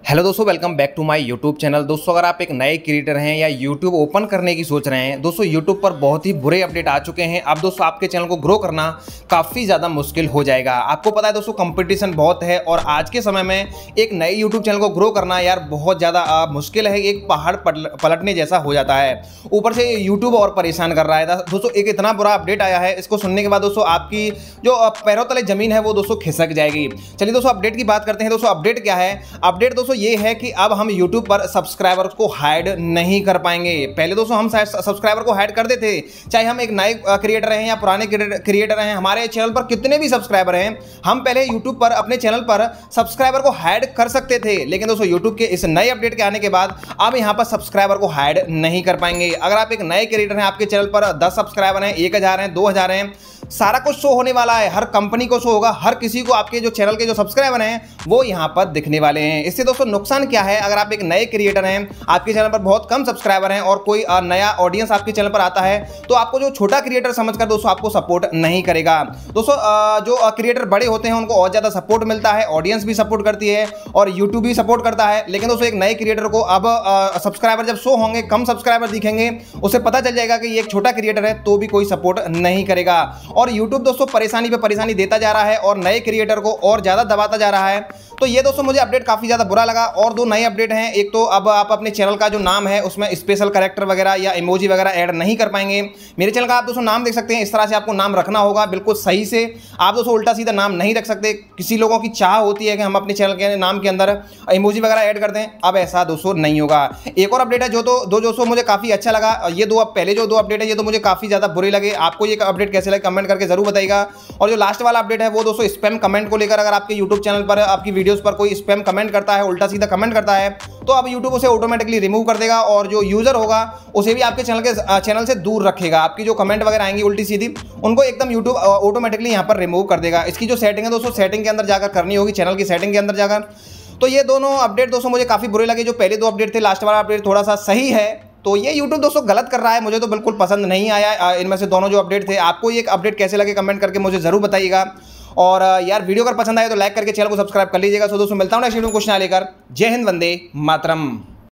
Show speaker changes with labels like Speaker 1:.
Speaker 1: Hello दोस्तों, welcome back to my YouTube channel. दोस्तों, अगर आप एक नए क्रिएटर हैं या यूट्यूब ओपन करने की सोच रहे हैं, दोस्तों यूट्यूब पर बहुत ही बुरे अपडेट आ चुके हैं। अब दोस्तों आपके चैनल को ग्रो करना काफ़ी ज़्यादा मुश्किल हो जाएगा। आपको पता है दोस्तों, कंपटीशन बहुत है और आज के समय में एक नए यूट्यूब चैनल को ग्रो करना यार बहुत ज़्यादा मुश्किल है। एक पहाड़ पलटने जैसा हो जाता है। ऊपर से यूट्यूब और परेशान कर रहा है दोस्तों। एक इतना बुरा अपडेट आया है, इसको सुनने के बाद दोस्तों आपकी जो पैरों तले जमीन है वो दोस्तों खिसक जाएगी। चलिए दोस्तों अपडेट की बात करते हैं। दोस्तों अपडेट क्या है? अपडेट दोस्तों ये है कि अब हम YouTube पर सब्सक्राइबर्स को हाइड नहीं कर पाएंगे। पहले दोस्तों हम सब्सक्राइबर को हाइड कर देते, चाहे हम एक नए क्रिएटर हैं या पुराने क्रिएटर हैं, हमारे चैनल पर कितने भी सब्सक्राइबर हैं, हम पहले YouTube पर अपने चैनल पर सब्सक्राइबर को हाइड कर सकते थे। लेकिन दोस्तों YouTube के इस नए अपडेट के आने के बाद अब यहां पर सब्सक्राइबर को हाइड नहीं कर पाएंगे। अगर आप एक नए क्रिएटर हैं, आपके चैनल पर 10 सब्सक्राइबर हैं, 1000 हैं, 2000 हैं, सारा कुछ शो होने वाला है। हर कंपनी को शो होगा, हर किसी को आपके जो चैनल के जो सब्सक्राइबर हैं वो यहां पर दिखने वाले हैं। इससे दोस्तों नुकसान क्या है? अगर आप एक नए क्रिएटर हैं, आपके चैनल पर बहुत कम सब्सक्राइबर हैं और कोई नया ऑडियंस आपके चैनल पर आता है, तो आपको जो छोटा क्रिएटर समझकर दोस्तों आपको सपोर्ट नहीं करेगा। दोस्तों जो क्रिएटर बड़े होते हैं उनको और ज्यादा सपोर्ट मिलता है, ऑडियंस भी सपोर्ट करती है और यूट्यूब भी सपोर्ट करता है। लेकिन दोस्तों एक नए क्रिएटर को अब सब्सक्राइबर जब शो होंगे, कम सब्सक्राइबर दिखेंगे, उसे पता चल जाएगा कि ये एक छोटा क्रिएटर है, तो भी कोई सपोर्ट नहीं करेगा। और YouTube दोस्तों परेशानी पे परेशानी देता जा रहा है और नए क्रिएटर को और ज्यादा दबाता जा रहा है। तो ये दोस्तों मुझे अपडेट काफी ज्यादा बुरा लगा। और दो नए अपडेट हैं। एक तो अब आप अपने चैनल का जो नाम है उसमें स्पेशल कैरेक्टर वगैरह या इमोजी वगैरह ऐड नहीं कर पाएंगे। मेरे चैनल का आप दोस्तों नाम देख सकते हैं, इस तरह से आपको नाम रखना होगा बिल्कुल सही से। आप दोस्तों उल्टा सीधा नाम नहीं रख सकते। किसी लोगों की चाह होती है कि हम अपने चैनल के नाम के अंदर इमोजी वगैरह ऐड कर दें, अब ऐसा दोस्तों नहीं होगा। एक और अपडेट है जो दोस्तों मुझे काफी अच्छा लगा। ये पहले जो दो अपडेट है ये तो मुझे काफी ज्यादा बुरे लगे। आपको ये अपडेट कैसे लगे कमेंट करके जरूर बताइएगा। और जो लास्ट वाला अपडेट है वो दोस्तों स्पैम कमेंट को लेकर, अगर आपके YouTube चैनल पर आपकी वीडियोस पर कोई स्पैम कमेंट करता है, उल्टा सीधा कमेंट करता है, तो अब YouTube उसे ऑटोमेटिकली रिमूव कर देगा और जो यूजर होगा उसे भी आपके चैनल से दूर रखेगा। आपकी जो कमेंट वगैरह आएंगी उल्टी सीधी, उनको एकदम YouTube ऑटोमेटिकली यहाँ पर रिमूव कर देगा। इसकी जो सेटिंग है दोस्तों सेटिंग के अंदर जाकर करनी होगी, चैनल की सेटिंग के अंदर जाकर। तो ये दोनों अपडेट दोस्तों मुझे काफी बुरे लगे। जो पहले दो अपडेट थे, लास्ट वाला अपडेट थोड़ा सा सही है। तो ये YouTube दोस्तों गलत कर रहा है, मुझे तो बिल्कुल पसंद नहीं आया इनमें से दोनों जो अपडेट थे। आपको ये अपडेट कैसे लगे कमेंट करके मुझे जरूर बताइएगा। और यार वीडियो अगर पसंद आए तो लाइक करके चैनल को सब्सक्राइब कर लीजिएगा। सो दोस्तों मिलता हूं नेक्स्ट वीडियो में कुछ नया लेकर। जय हिंद, वंदे मातरम।